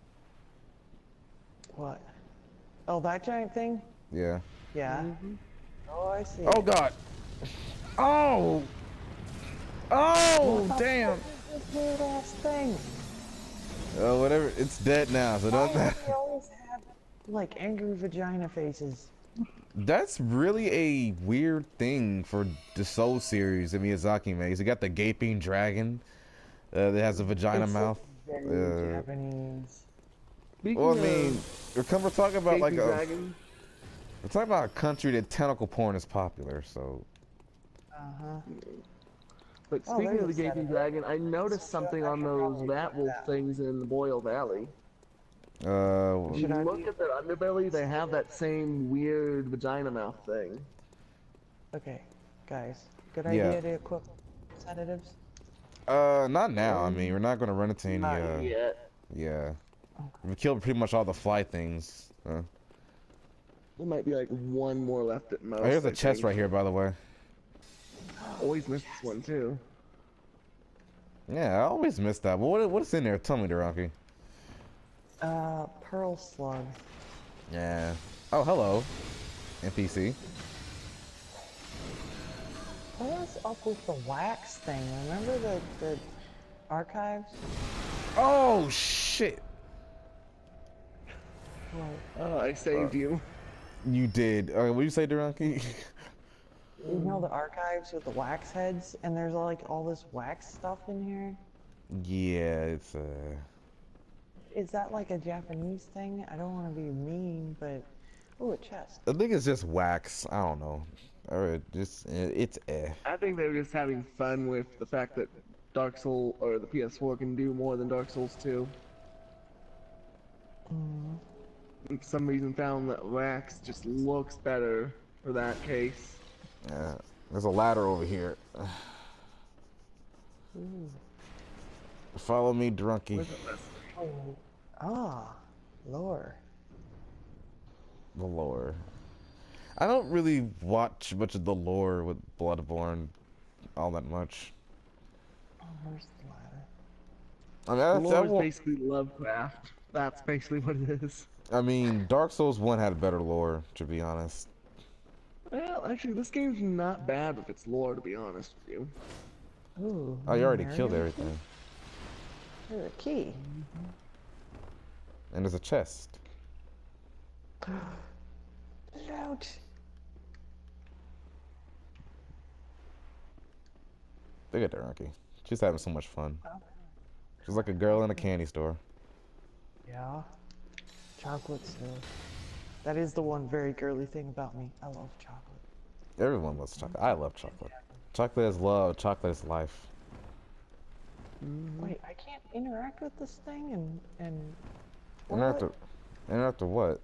What? Oh, that giant thing? Yeah. Yeah. Mhm. Oh, I see. Oh it. god. Oh. Oh What the damn. fuck is this weird ass thing? Oh whatever. It's dead now, so Why don't do matter. they always have like angry vagina faces? That's really a weird thing for the Soul series that Miyazaki makes. You got the gaping dragon uh, that has a vagina It's, mouth. like, very Uh, Japanese. Speaking Well, I of mean, we're come- we're talking about like Gaping a Dragon, we're talking about a country that tentacle porn is popular. So Uh huh. but Oh, speaking there's of the a Gaping sedative. Dragon, I noticed So something I on should those probably Rat put Wolf that. things in the Boyle Valley. uh, If Should you I look be- at their underbelly, they have that same weird vagina mouth thing. Okay, guys, good Yeah. idea to equip sedatives. uh, not now. I mean, we're not gonna run into any. Not Uh, yet. yeah, we killed pretty much all the fly things. Uh, There might be like one more left at most. oh, here's a I chest think. right here, by the way. Always miss this one too. Yeah, I always miss that. But what what's in there? Tell me, Duraki. Uh, pearl slug. Yeah. Oh, hello, N P C. What's up with the wax thing? Remember the the archives? Oh shit! Well, Oh, I saved you. You did. Uh, what did you say, Duraki? you know the archives with the wax heads, and there's like all this wax stuff in here. Yeah, it's uh. Is that like a Japanese thing? I don't want to be mean, but oh, a chest. I think it's just wax. I don't know. Or it just it, it's eh. I think they were just having fun with the fact that Dark Souls or the P S four can do more than Dark Souls two. Mm. And for some reason found that wax just looks better for that case. Yeah. There's a ladder over here. Ooh. Follow me, Drunky. Where's that list? Oh. Ah, lore. The lore. I don't really watch much of the lore with Bloodborne all that much. Oh, where's the ladder? I mean, I, Lore I, is won't- basically Lovecraft. That's basically what it is. I mean, Dark Souls one had better lore, to be honest. Well, actually, this game's not bad with its lore, to be honest with you. Ooh. Oh, you already Mary killed Kay? everything. There's a key. And there's a chest. Loot. Look at Drunky. She's having so much fun. She's like a girl in a candy store. Yeah. Chocolate still. That is the one very girly thing about me. I love chocolate. Everyone loves chocolate. I love chocolate. Chocolate is love. Chocolate is life. Wait, I can't interact with this thing and and. Interact What? with, interact with what?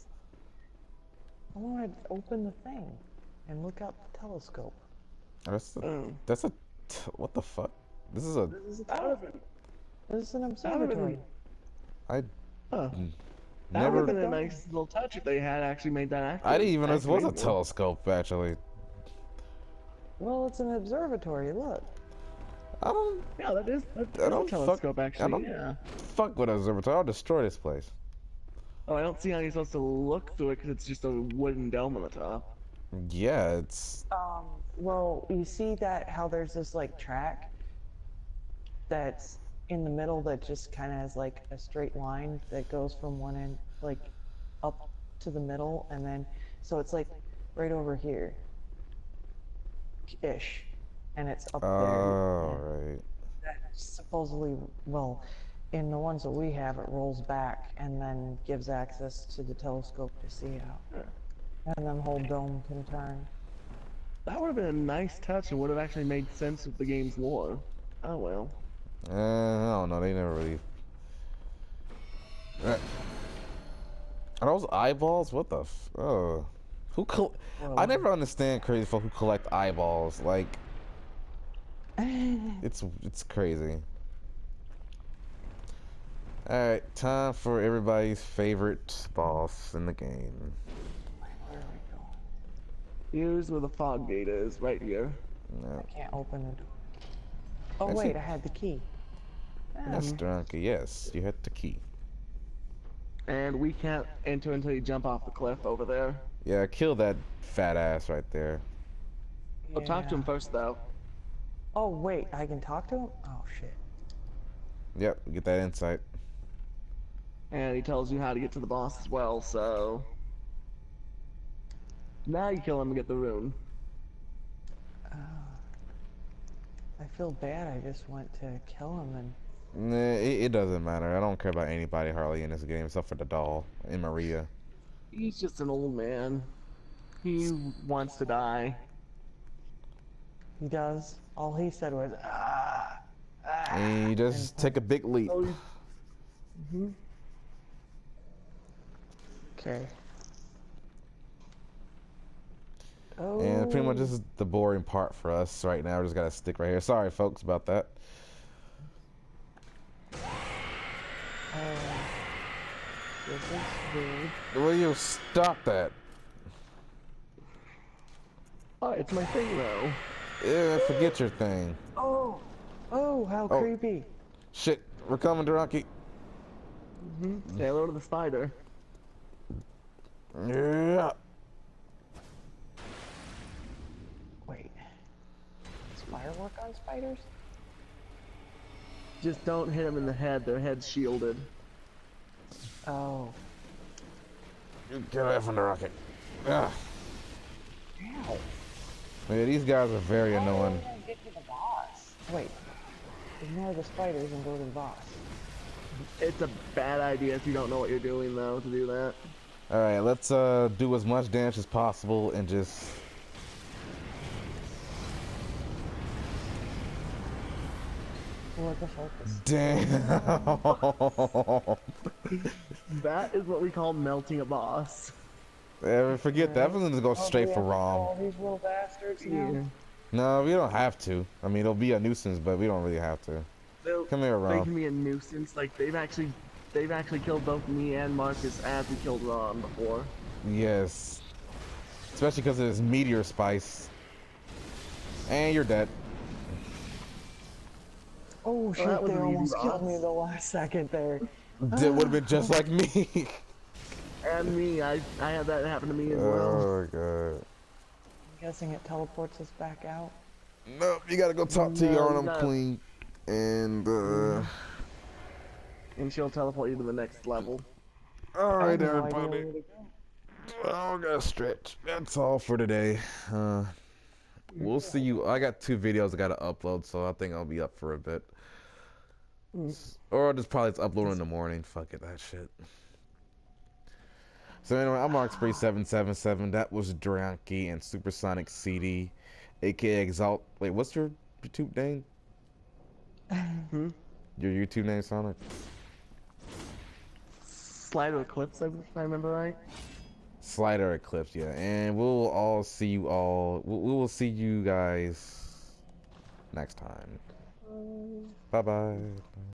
I want to open the thing and look out the telescope. That's a, Oh. that's a t- what the fuck? This is a This is a That telescope. would've been, This is an that would've observatory. been, I huh. That never. would've been a nice little touch if they had actually made that active. I didn't even know this was a activatable. telescope. Actually, Well, it's an observatory. Look. I don't Yeah, that is. That, I that's a don't fuck- telescope, I actually. don't- Yeah. fuck with observatory. I'll destroy this place. Oh, I don't see how you're supposed to look through it because it's just a wooden dome on the top. Yeah, it's Um. Well, you see that how there's this like track that's in the middle that just kind of has like a straight line that goes from one end like up to the middle, and then so it's like right over here ish, and it's up oh there. right. That supposedly, well, in the ones that we have, it rolls back and then gives access to the telescope to see out, and then whole dome can turn. That would have been a nice touch and would have actually made sense with the game's lore. Oh well. Uh, I don't know. They never really. Uh, are those eyeballs? What the? F oh, who? Col I Well- never understand crazy folk who collect eyeballs. Like, it's it's crazy. All right, time for everybody's favorite boss in the game. Where are we going? Here's where the fog gate is, right here. No. I can't open it. Oh I see. wait, I had the key. Yes, Drunky, yes, you had the key. And we can't enter until you jump off the cliff over there. Yeah, kill that fat ass right there. Oh, talk to him Yeah. first, though. Oh wait, I can talk to him? Oh shit. Yep, get that insight. And he tells you how to get to the boss as well, so... Now you kill him and get the rune. Oh. I feel bad, I just went to kill him and... Nah, it, it doesn't matter. I don't care about anybody hardly in this game except for the doll and Maria. He's just an old man. He wants to die. He does. All he said was, ah, ah. And you just And- take a big leap. Oh, hmm Okay. Oh. And pretty much this is the boring part for us right now. We just gotta stick right here. Sorry, folks, about that. Uh, this is weird. Will you stop that? Oh, it's my thing, though. Yeah, forget your thing. Oh! Oh, how Oh. creepy. Shit, we're coming, Drunky. Mm-hmm. Say hello to the spider. Yeah. Wait. Does fire work on spiders? Just don't hit him in the head. Their head's shielded. Oh. You get away from the rocket. Ah. Ow. Yeah, these guys are very How do annoying. I get to the boss? Wait. Ignore the spiders and go to the boss. It's a bad idea if you don't know what you're doing, though, to do that. Alright, let's uh do as much damage as possible and just... What the focus? Damn. That is what we call melting a boss. Yeah, forget that. I'm gonna go straight for All Rom. these little bastards now. No, we don't have to. I mean, it'll be a nuisance, but we don't really have to. They'll- Come here, They Rom. can be a nuisance. Like they've actually, they've actually killed both me and Marcus as we killed Ron before. Yes. Especially because of this meteor spice. And you're dead. Oh shit, that was they an easy almost killed boss. me the last second there. That would have been just like me. And me, I, I had that happen to me as well. Oh god. I'm guessing it teleports us back out. Nope, you gotta go talk to No, Yarnum no. Queen. And uh And she'll teleport you to the next level. alright I have no idea everybody. where to go. Oh, gotta stretch. That's all for today. Uh we'll see you. I got two videos I gotta upload, so I think I'll be up for a bit. Or I'll just probably just upload in the morning. Fuck it, that shit. So anyway, I'm Mark Spree seven seven seven. That was Dranky and Supersonic C D, aka Exalt. Wait, what's your YouTube name? Hmm? Your YouTube name, Sonic? Slider Eclipse, if I remember right. Slider Eclipse, yeah. And we'll all see you all. We we will see you guys next time. Bye bye.